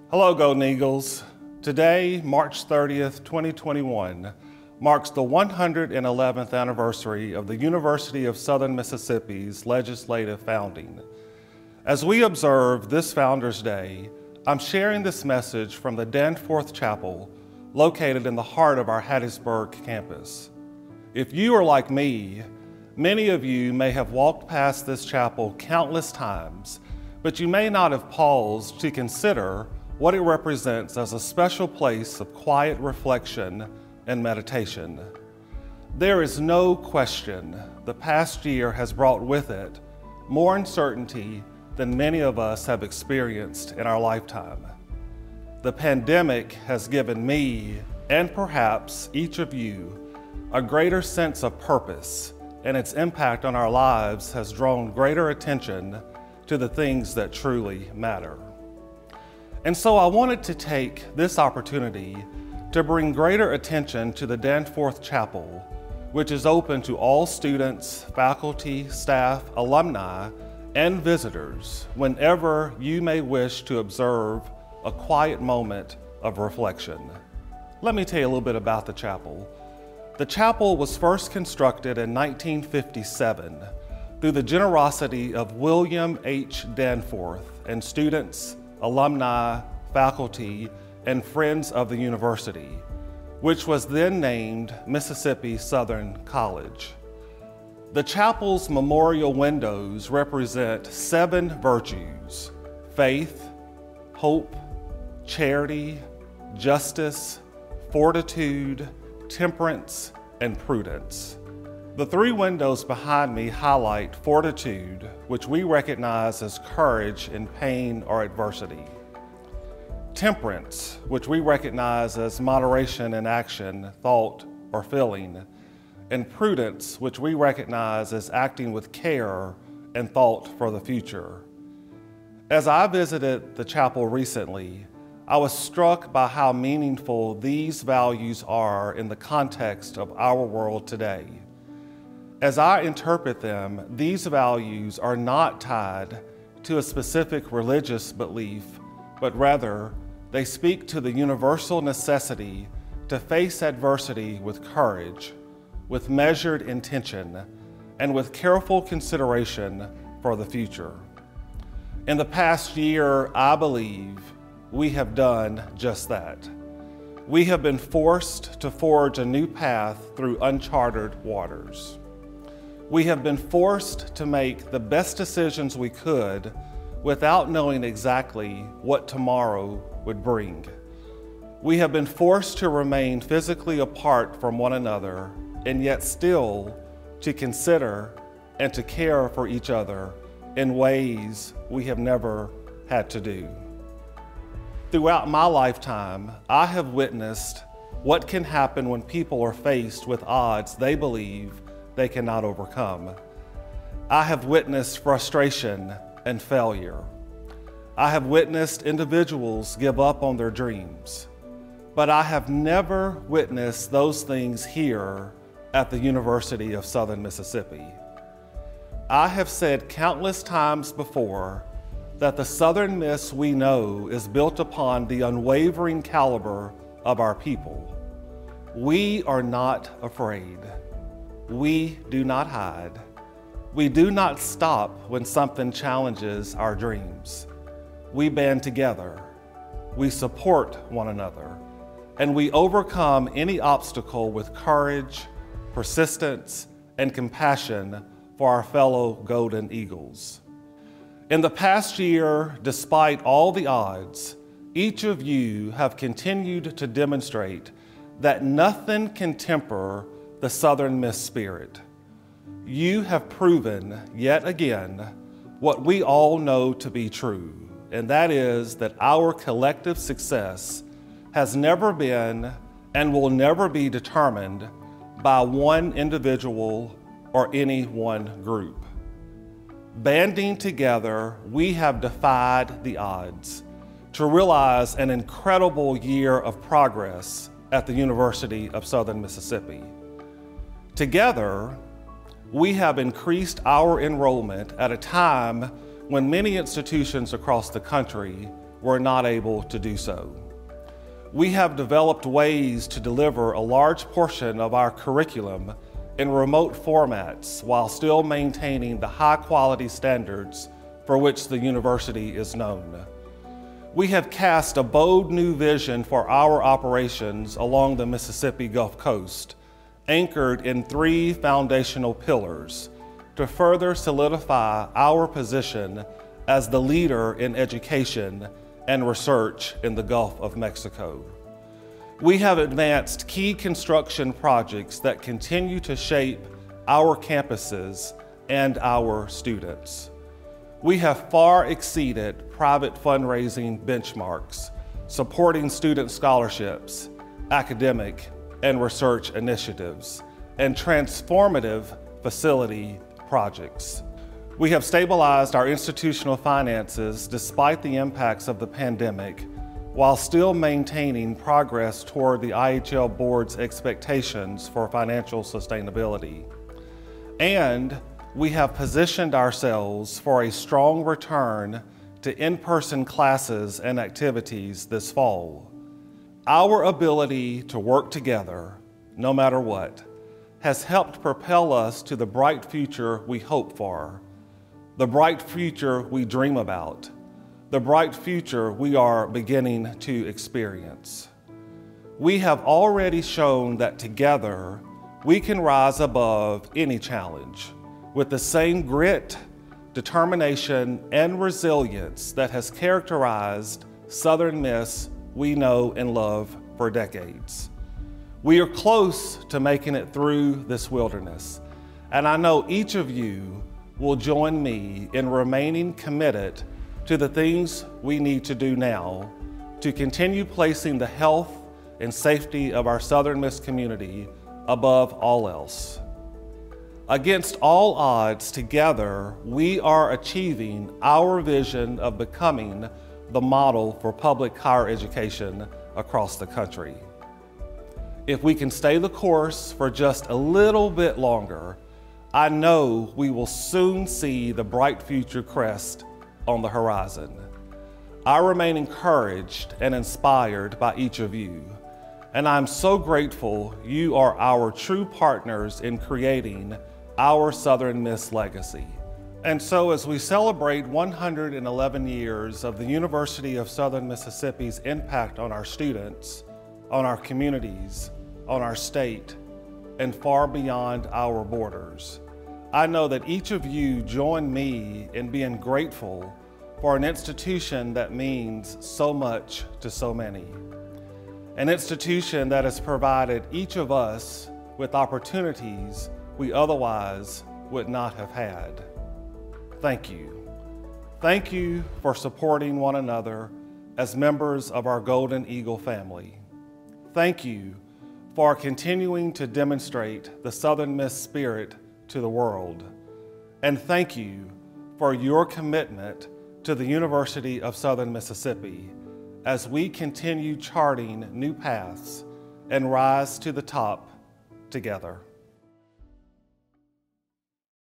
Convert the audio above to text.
Hello, Golden Eagles. Today, March 30th, 2021, marks the 111th anniversary of the University of Southern Mississippi's legislative founding. As we observe this Founders Day, I'm sharing this message from the Danforth Chapel, located in the heart of our Hattiesburg campus. If you are like me, many of you may have walked past this chapel countless times, but you may not have paused to consider what it represents as a special place of quiet reflection and meditation. There is no question the past year has brought with it more uncertainty than many of us have experienced in our lifetime. The pandemic has given me, and perhaps each of you, a greater sense of purpose, and its impact on our lives has drawn greater attention to the things that truly matter. And so I wanted to take this opportunity to bring greater attention to the Danforth Chapel, which is open to all students, faculty, staff, alumni, and visitors whenever you may wish to observe a quiet moment of reflection. Let me tell you a little bit about the chapel. The chapel was first constructed in 1957 through the generosity of William H. Danforth and students, alumni, faculty, and friends of the university, which was then named Mississippi Southern College. The chapel's memorial windows represent 7 virtues: faith, hope, charity, justice, fortitude, temperance, and prudence. The 3 windows behind me highlight fortitude, which we recognize as courage in pain or adversity; temperance, which we recognize as moderation in action, thought, or feeling; and prudence, which we recognize as acting with care and thought for the future. As I visited the chapel recently, I was struck by how meaningful these values are in the context of our world today. As I interpret them, these values are not tied to a specific religious belief, but rather they speak to the universal necessity to face adversity with courage, with measured intention, and with careful consideration for the future. In the past year, I believe we have done just that. We have been forced to forge a new path through uncharted waters. We have been forced to make the best decisions we could without knowing exactly what tomorrow would bring. We have been forced to remain physically apart from one another, and yet still to consider and to care for each other in ways we have never had to do. Throughout my lifetime, I have witnessed what can happen when people are faced with odds they believe they cannot overcome. I have witnessed frustration and failure. I have witnessed individuals give up on their dreams, but I have never witnessed those things here at the University of Southern Mississippi. I have said countless times before that the Southern Miss we know is built upon the unwavering caliber of our people. We are not afraid. We do not hide. We do not stop when something challenges our dreams. We band together. We support one another. And we overcome any obstacle with courage, persistence, and compassion for our fellow Golden Eagles. In the past year, despite all the odds, each of you have continued to demonstrate that nothing can temper the Southern Miss spirit. You have proven yet again what we all know to be true, and that is that our collective success has never been and will never be determined by one individual or any one group. Banding together, we have defied the odds to realize an incredible year of progress at the University of Southern Mississippi. Together, we have increased our enrollment at a time when many institutions across the country were not able to do so. We have developed ways to deliver a large portion of our curriculum in remote formats while still maintaining the high-quality standards for which the university is known. We have cast a bold new vision for our operations along the Mississippi Gulf Coast, anchored in 3 foundational pillars to further solidify our position as the leader in education and research in the Gulf of Mexico. We have advanced key construction projects that continue to shape our campuses and our students. We have far exceeded private fundraising benchmarks, supporting student scholarships, academic and research initiatives, and transformative facility projects. We have stabilized our institutional finances despite the impacts of the pandemic, while still maintaining progress toward the IHL Board's expectations for financial sustainability. And we have positioned ourselves for a strong return to in-person classes and activities this fall. Our ability to work together, no matter what, has helped propel us to the bright future we hope for, the bright future we dream about, the bright future we are beginning to experience. We have already shown that together we can rise above any challenge with the same grit, determination, and resilience that has characterized Southern Miss we know and love for decades. We are close to making it through this wilderness, and I know each of you will join me in remaining committed to the things we need to do now to continue placing the health and safety of our Southern Miss community above all else. Against all odds, together, we are achieving our vision of becoming the model for public higher education across the country. If we can stay the course for just a little bit longer, I know we will soon see the bright future crest on the horizon. I remain encouraged and inspired by each of you, and I'm so grateful you are our true partners in creating our Southern Miss legacy. And so as we celebrate 111 years of the University of Southern Mississippi's impact on our students, on our communities, on our state, and far beyond our borders, I know that each of you join me in being grateful for an institution that means so much to so many. An institution that has provided each of us with opportunities we otherwise would not have had. Thank you. Thank you for supporting one another as members of our Golden Eagle family. Thank you for continuing to demonstrate the Southern Miss spirit to the world. And thank you for your commitment to the University of Southern Mississippi as we continue charting new paths and rise to the top together.